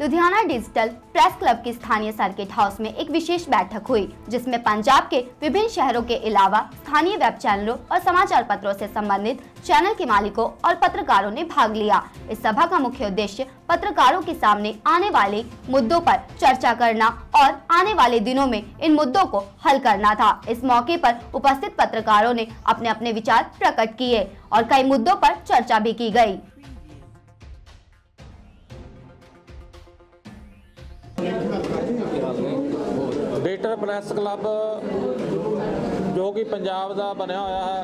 Ludhiana digital press club की स्थानीय circuit house में एक विशेष बैठक हुई, जिसमें पंजाब के विभिन्न शहरों के अलावा स्थानीय वेब चैनलों और समाचार पत्रों से संबंधित चैनल के मालिकों और पत्रकारों ने भाग लिया। इस सभा का मुख्य उद्देश्य पत्रकारों के सामने आने वाले मुद्दों पर चर्चा करना और आने वाले दिनों में इन मुद्दों को हल करना था। इस मौके पर उपस्थित पत्रकारों ने अपने अपने विचार प्रकट किए और कई मुद्दों पर चर्चा भी की गई। डिजिटल प्रेस क्लब जो कि पंजाब का बनया होया है,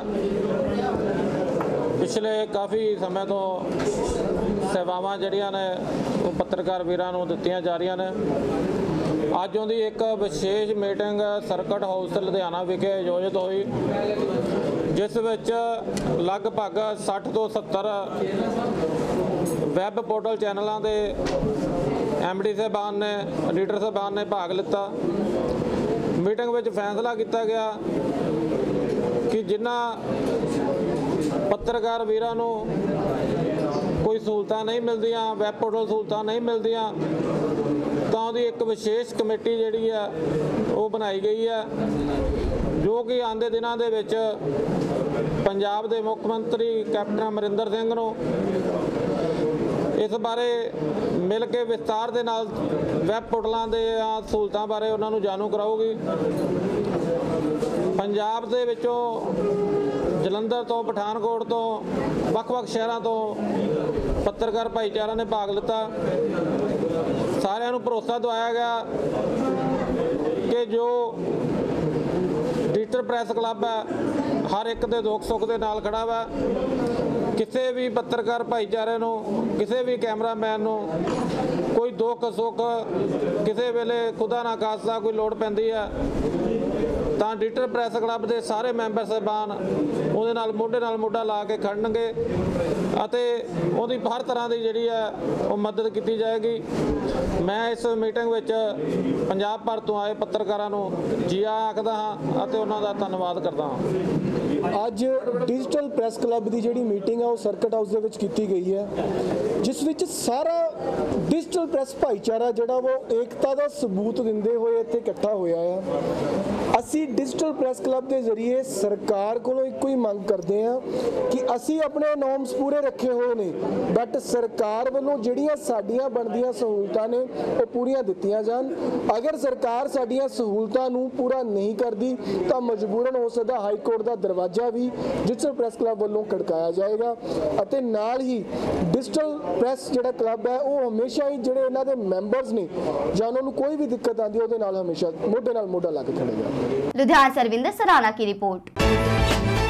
पिछले काफ़ी समय तो सेवावां जड़ियां ने वो पत्रकार वीरां नूं दित्तियां जा रही ने। अज उहदी एक विशेष मीटिंग सर्किट हाउस लुधियाना विखे आयोजित हुई, जिस विच लगभग 60 तो 70 वैब पोर्टल चैनलों के MD साहबान ने, एडिटर साहबान ने भाग लिता। मीटिंग में फैसला किया गया कि जिन्हां पत्रकार वीरां नूं कोई सहूलतां नहीं मिलदियां, वैब पोर्टल सहूलतां नहीं मिलदियां, तो उहदी एक विशेष कमेटी जिहड़ी है वो बनाई गई है, जो कि आंदे दिनां दे विच पंजाब दे मुख मंत्री कैप्टन अमरिंदर सिंह नूं इस बारे मिल के विस्तार के नाल वैब पोर्टलों के सहूलतों बारे उन्होंने जानू कराऊगी। पंजाब दे विचों जलंधर तो, पठानकोट तो, वख-वख शहरों तो पत्रकार भाईचारा ने भाग लिता। सारिਆਂ ਨੂੰ भरोसा दवाया गया कि जो डिजिटल प्रेस क्लब है हर एक दे दुख सुख के नाल खड़ा वा। किसी भी पत्रकार भाईचारे नूं, किसी भी कैमरामैन नूं कोई दुख सुख किसी वेले खुदा ना खास्ता कोई लोड़ पैंदी है तो डिजिटल प्रेस क्लब के सारे मैंबर साहबान उहदे नाल मोढा ला के खड़नगे अते उहदी हर तरह की जिहड़ी है वो मदद की जाएगी। मैं इस मीटिंग विच पंजाब भर तो आए पत्रकारां नूं जी आखदा हां अते उन्हां दा धन्नवाद करदा हां। अज डिजिटल प्रेस क्लब की जिहड़ी मीटिंग है वो सर्किट हाउस दे विच कीती गई है, जिस विच सारा डिजिटल प्रेस भाईचारा जिहड़ा वो एकता का सबूत दिंदे होए इत्थे इकट्ठा होया है। असी डिजिटल प्रेस क्लब के जरिए सरकार कोलों इक्को ही मंग करते हैं कि असी अपने नॉर्म्स पूरे रखे हुए ने, बट सरकार वालों जिहड़ियां साडियां बनदियां सहूलतां ने वो पूरियां दित्तियां जान। अगर सरकार साडियां सहूलतां नूं पूरा नहीं करती तो मजबूरन हो सकदा हाई कोर्ट का दरवाजा भी डिजिटल प्रेस क्लब वालों खड़काया जाएगा। अते नाल ही डिजिटल प्रेस जिहड़ा क्लब है वो हमेशा ही जिहड़े इन्हां दे मैंबर्स ने जां उन्हां नूं कोई भी दिक्कत आती है उहदे नाल हमेशा मोढे नाल मोढा ला के खड़ेगा। लुधियाना से अरविंदर सराना की रिपोर्ट।